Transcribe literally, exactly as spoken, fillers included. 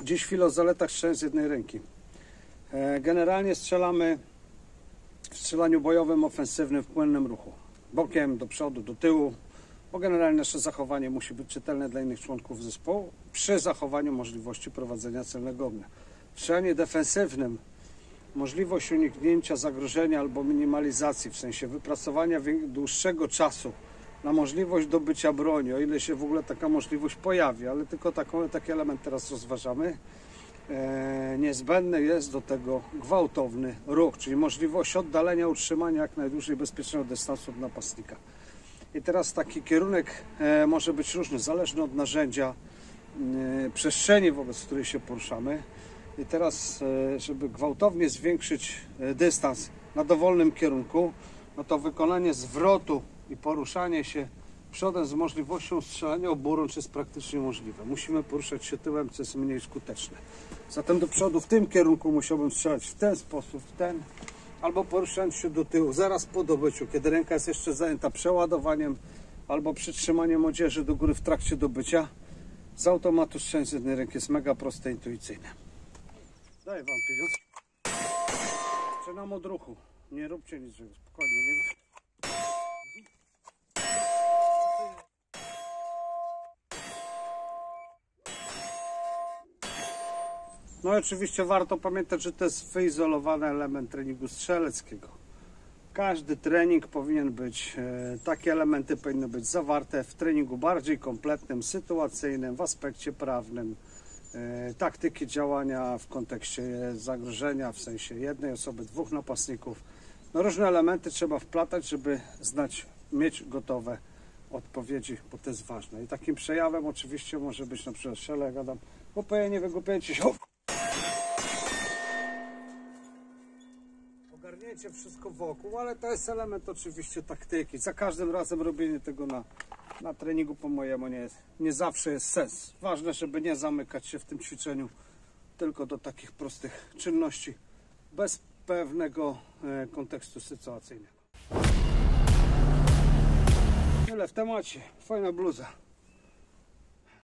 Dziś chwilę o zaletach strzelania z jednej ręki. Generalnie strzelamy w strzelaniu bojowym, ofensywnym, w płynnym ruchu. Bokiem, do przodu, do tyłu, bo generalnie nasze zachowanie musi być czytelne dla innych członków zespołu przy zachowaniu możliwości prowadzenia celnego ognia. W strzelaniu defensywnym możliwość uniknięcia zagrożenia albo minimalizacji, w sensie wypracowania dłuższego czasu na możliwość dobycia broni, o ile się w ogóle taka możliwość pojawi, ale tylko taką, taki element teraz rozważamy. E, niezbędny jest do tego gwałtowny ruch, czyli możliwość oddalenia, utrzymania jak najdłużej bezpiecznego dystansu od napastnika. I teraz taki kierunek e, może być różny, zależny od narzędzia, e, przestrzeni, wobec której się poruszamy. I teraz, e, żeby gwałtownie zwiększyć e, dystans na dowolnym kierunku, no to wykonanie zwrotu i poruszanie się przodem z możliwością strzelania oburącz jest praktycznie możliwe. Musimy poruszać się tyłem, co jest mniej skuteczne. Zatem do przodu w tym kierunku musiałbym strzelać w ten sposób, w ten, albo poruszając się do tyłu zaraz po dobyciu, kiedy ręka jest jeszcze zajęta przeładowaniem albo przytrzymaniem odzieży do góry w trakcie dobycia. Z automatu strzelanie z jednej ręki jest mega proste, intuicyjne. Daję wam pieniądz. Zaczynam od ruchu. Nie róbcie nic, spokojnie. Nie... No i oczywiście warto pamiętać, że to jest wyizolowany element treningu strzeleckiego. Każdy trening powinien być, takie elementy powinny być zawarte w treningu bardziej kompletnym, sytuacyjnym, w aspekcie prawnym, taktyki działania w kontekście zagrożenia, w sensie jednej osoby, dwóch napastników. No różne elementy trzeba wplatać, żeby znać, mieć gotowe odpowiedzi, bo to jest ważne. I takim przejawem oczywiście może być na przykład strzelę, jak gadam, upojenie, wygłupienie się. Ogarniecie wszystko wokół, ale to jest element oczywiście taktyki. Za każdym razem robienie tego na, na treningu po mojemu nie, jest, nie zawsze jest sens. Ważne, żeby nie zamykać się w tym ćwiczeniu tylko do takich prostych czynności, bez pewnego e, kontekstu sytuacyjnego. Tyle w temacie. Fajna bluza.